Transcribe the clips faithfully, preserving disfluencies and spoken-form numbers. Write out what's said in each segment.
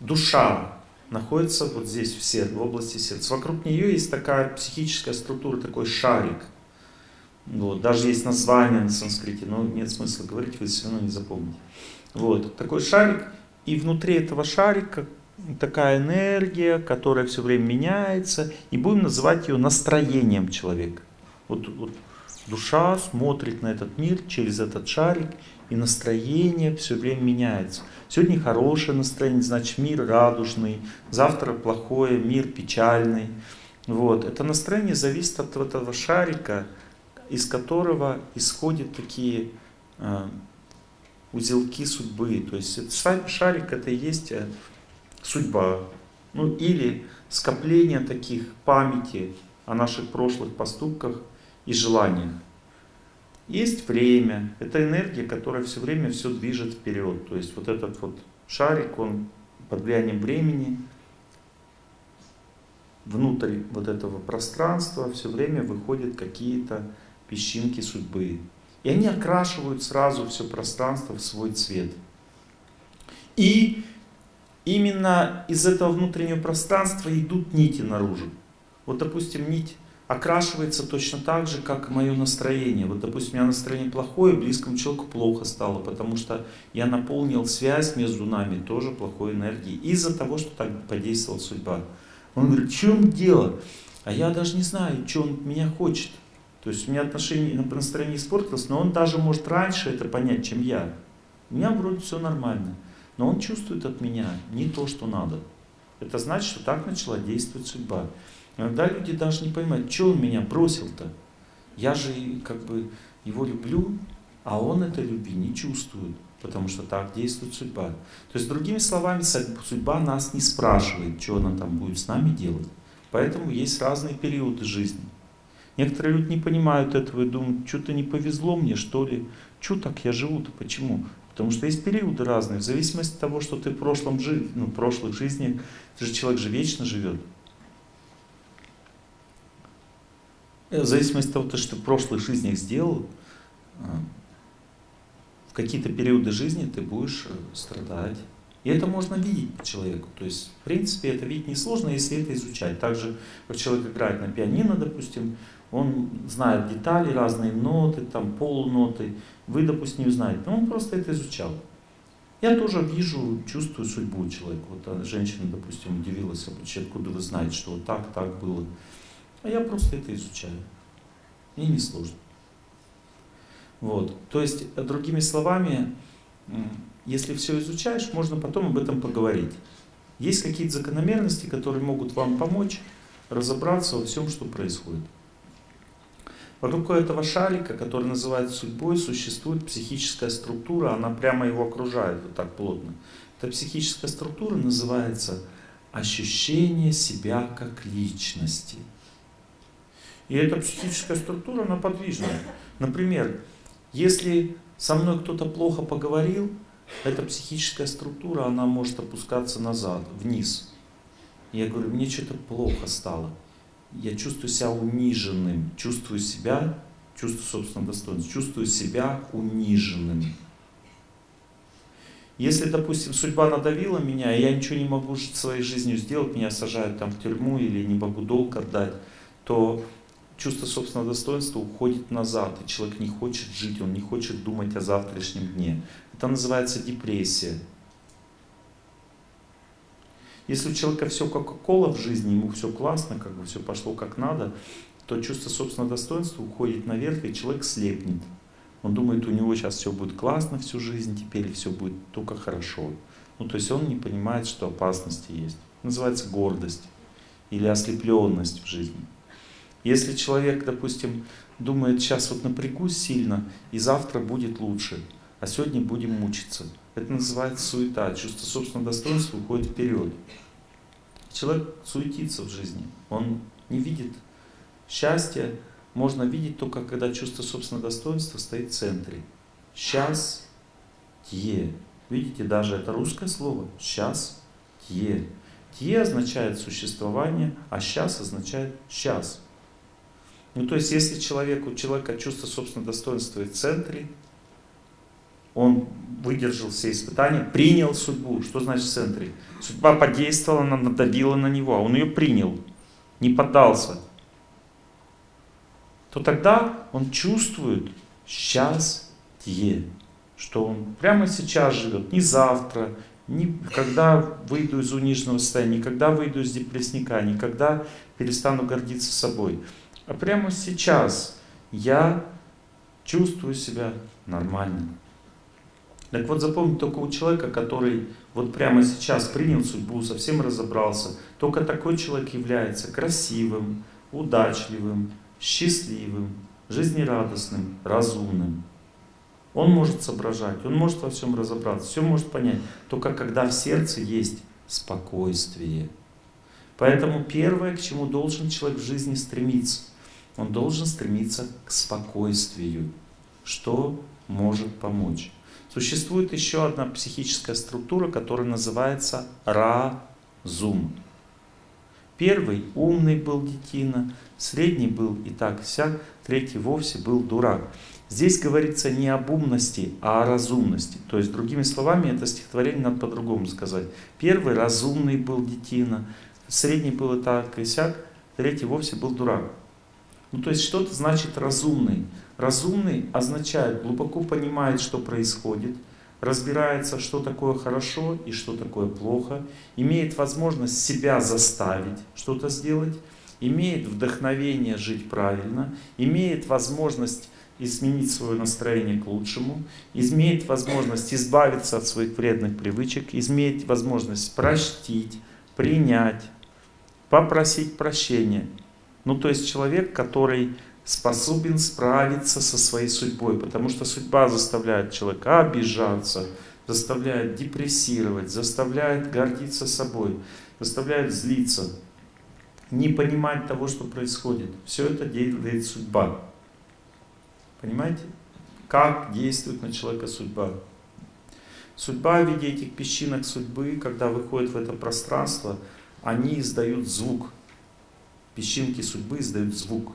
душа находится вот здесь, в сердце, в области сердца. Вокруг нее есть такая психическая структура, такой шарик. Вот. Даже есть название на санскрите, но нет смысла говорить, вы все равно не запомните. Вот. Такой шарик, и внутри этого шарика такая энергия, которая все время меняется, и будем называть ее настроением человека. Вот, вот душа смотрит на этот мир через этот шарик, и настроение все время меняется. Сегодня хорошее настроение, значит мир радужный, завтра плохое, мир печальный. Вот. Это настроение зависит от этого шарика, из которого исходят такие э, узелки судьбы. То есть этот шарик это и есть судьба. Ну или скопление таких памяти о наших прошлых поступках и желаниях. Есть время, это энергия, которая все время все движет вперед. То есть вот этот вот шарик, он под влиянием времени внутрь вот этого пространства все время выходят какие-то песчинки судьбы. И они окрашивают сразу все пространство в свой цвет. И именно из этого внутреннего пространства идут нити наружу. Вот, допустим, нить окрашивается точно так же, как и мое настроение. Вот, допустим, у меня настроение плохое, близкому человеку плохо стало, потому что я наполнил связь между нами тоже плохой энергией. Из-за того, что так подействовала судьба. Он говорит, в чем дело? А я даже не знаю, что он от меня хочет. То есть у меня отношение, настроение испортилось, но он даже может раньше это понять, чем я. У меня вроде все нормально. Но он чувствует от меня не то, что надо. Это значит, что так начала действовать судьба. Иногда люди даже не понимают, что он меня бросил-то. Я же как бы его люблю, а он этой любви не чувствует, потому что так действует судьба. То есть, другими словами, судьба нас не спрашивает, что она там будет с нами делать. Поэтому есть разные периоды жизни. Некоторые люди не понимают этого и думают, что-то не повезло мне, что ли. Что так я живу-то, почему? Потому что есть периоды разные, в зависимости от того, что ты в прошлом жи... ну, в прошлых жизнях, ты же человек же вечно живет. В зависимости от того, что ты в прошлых жизнях сделал, в какие-то периоды жизни ты будешь страдать. И это можно видеть по человеку. То есть, в принципе, это видеть несложно, если это изучать. Так же, как человек играет на пианино, допустим, он знает детали, разные ноты, там полуноты. Вы, допустим, не узнаете, но он просто это изучал. Я тоже вижу, чувствую судьбу человека. Вот женщина, допустим, удивилась, откуда вы знаете, что вот так, так было. А я просто это изучаю. Мне не сложно. Вот. То есть, другими словами, если все изучаешь, можно потом об этом поговорить. Есть какие-то закономерности, которые могут вам помочь разобраться во всем, что происходит. Вокруг этого шарика, который называется судьбой, существует психическая структура, она прямо его окружает вот так плотно. Эта психическая структура называется ощущение себя как личности. И эта психическая структура, она подвижная. Например, если со мной кто-то плохо поговорил, эта психическая структура, она может опускаться назад, вниз. Я говорю, мне что-то плохо стало. Я чувствую себя униженным, чувствую себя, чувствую собственное достоинство, чувствую себя униженным. Если, допустим, судьба надавила меня, и я ничего не могу своей жизнью сделать, меня сажают там в тюрьму или не могу долг отдать, то чувство собственного достоинства уходит назад, и человек не хочет жить, он не хочет думать о завтрашнем дне. Это называется депрессия. Если у человека все кока-кола в жизни, ему все классно, как бы все пошло как надо, то чувство собственного достоинства уходит наверх, и человек слепнет. Он думает, у него сейчас все будет классно всю жизнь, теперь все будет только хорошо. Ну, то есть он не понимает, что опасности есть. Называется гордость или ослепленность в жизни. Если человек, допустим, думает, сейчас вот напрягусь сильно, и завтра будет лучше, а сегодня будем мучиться. Это называется суета. Чувство собственного достоинства уходит вперед. Человек суетится в жизни. Он не видит счастья. Можно видеть только, когда чувство собственного достоинства стоит в центре. Счастье. Видите, даже это русское слово. Счастье. Тье означает существование, а сейчас означает сейчас. Ну, то есть, если человек, у человека чувство собственного достоинства в центре, он выдержал все испытания, принял судьбу. Что значит в центре? Судьба подействовала, она надавила на него, а он ее принял, не поддался. То тогда он чувствует счастье, что он прямо сейчас живет, не завтра, не когда выйду из униженного состояния, не когда выйду из депрессника, не когда перестану гордиться собой, а прямо сейчас я чувствую себя нормально. Так вот запомни, только у человека, который вот прямо сейчас принял судьбу, совсем разобрался, только такой человек является красивым, удачливым, счастливым, жизнерадостным, разумным. Он может соображать, он может во всем разобраться, все может понять, только когда в сердце есть спокойствие. Поэтому первое, к чему должен человек в жизни стремиться, он должен стремиться к спокойствию, что может помочь. Существует еще одна психическая структура, которая называется разум. Первый умный был детина, средний был и так и сяк, третий вовсе был дурак. Здесь говорится не об умности, а о разумности. То есть, другими словами, это стихотворение надо по-другому сказать. Первый разумный был детина, средний был и так и сяк, третий вовсе был дурак. Ну, то есть, что-то значит разумный. Разумный означает, глубоко понимает, что происходит, разбирается, что такое хорошо и что такое плохо, имеет возможность себя заставить что-то сделать, имеет вдохновение жить правильно, имеет возможность изменить свое настроение к лучшему, имеет возможность избавиться от своих вредных привычек, имеет возможность простить, принять, попросить прощения. Ну, то есть человек, который способен справиться со своей судьбой, потому что судьба заставляет человека обижаться, заставляет депрессировать, заставляет гордиться собой, заставляет злиться, не понимать того, что происходит. Все это делает судьба. Понимаете, как действует на человека судьба? Судьба в виде этих песчинок судьбы, когда выходит в это пространство, они издают звук. Песчинки судьбы издают звук.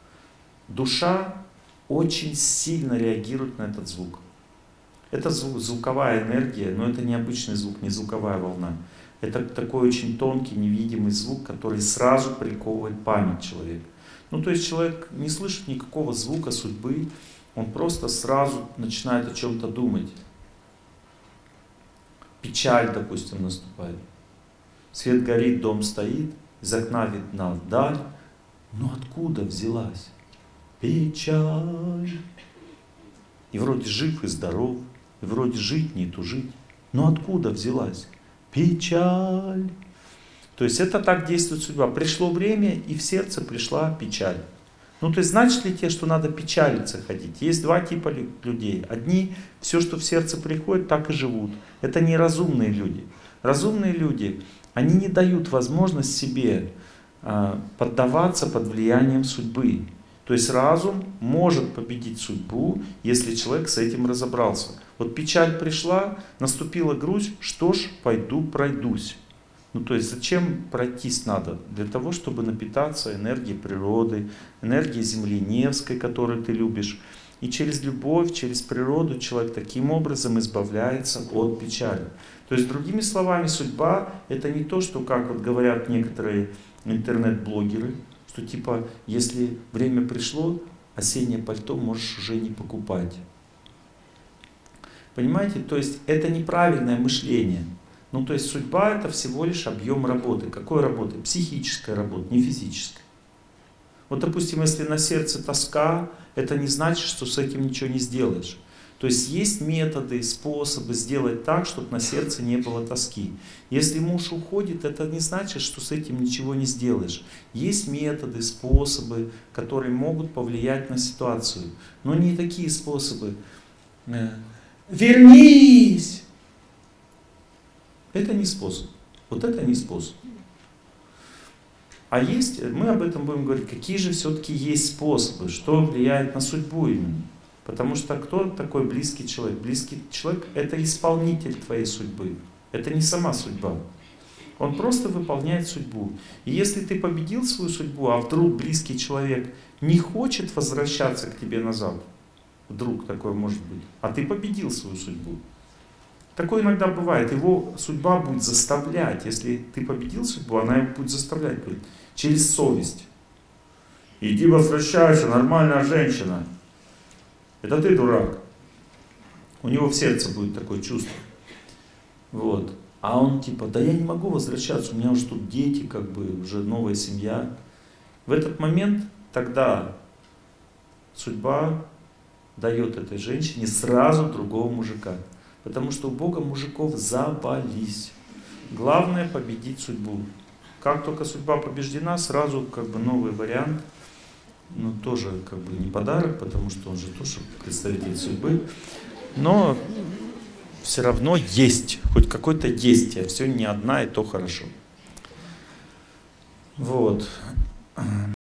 Душа очень сильно реагирует на этот звук. Это звук, звуковая энергия, но это не обычный звук, не звуковая волна. Это такой очень тонкий, невидимый звук, который сразу приковывает память человека. Ну, то есть человек не слышит никакого звука судьбы, он просто сразу начинает о чем-то думать. Печаль, допустим, наступает. Свет горит, дом стоит, из окна видна вдаль. Но откуда взялась печаль? И вроде жив и здоров, и вроде жить не тужить. Но откуда взялась печаль? То есть это так действует судьба. Пришло время, и в сердце пришла печаль. Ну, то есть значит ли те, что надо печалиться ходить? Есть два типа людей. Одни, все, что в сердце приходит, так и живут. Это неразумные люди. Разумные люди, они не дают возможность себе э, поддаваться под влиянием судьбы. То есть разум может победить судьбу, если человек с этим разобрался. Вот печаль пришла, наступила грусть, что ж, пойду пройдусь. Ну, то есть зачем пройтись надо? Для того, чтобы напитаться энергией природы, энергией земли Невской, которую ты любишь. И через любовь, через природу человек таким образом избавляется от печали. То есть, другими словами, судьба — это не то, что, как вот говорят некоторые интернет-блогеры, что типа, если время пришло, осеннее пальто можешь уже не покупать. Понимаете? То есть это неправильное мышление. Ну, то есть судьба — это всего лишь объем работы. Какой работы? Психической работы, не физической. Вот, допустим, если на сердце тоска, это не значит, что с этим ничего не сделаешь. То есть есть методы, способы сделать так, чтобы на сердце не было тоски. Если муж уходит, это не значит, что с этим ничего не сделаешь. Есть методы, способы, которые могут повлиять на ситуацию. Но не такие способы. Вернись! Это не способ. Вот это не способ. А есть, мы об этом будем говорить, какие же все-таки есть способы, что влияет на судьбу именно. Потому что кто такой близкий человек? Близкий человек — это исполнитель твоей судьбы. Это не сама судьба. Он просто выполняет судьбу. И если ты победил свою судьбу, а вдруг близкий человек не хочет возвращаться к тебе назад, Вдруг такое может быть. А ты победил свою судьбу. Такое иногда бывает. Его судьба будет заставлять. Если ты победил судьбу, она его будет заставлять. Будет, через совесть. Иди возвращайся, нормальная женщина. Это ты дурак. У него в сердце будет такое чувство. Вот. А он типа, да я не могу возвращаться, у меня уже тут дети, как бы, уже новая семья. В этот момент тогда судьба дает этой женщине сразу другого мужика. Потому что у Бога мужиков завались. Главное победить судьбу. Как только судьба побеждена, сразу как бы новый вариант. Ну тоже как бы не подарок, потому что он же тоже представитель судьбы. Но все равно есть, хоть какое-то действие, все не одна, и то хорошо. Вот.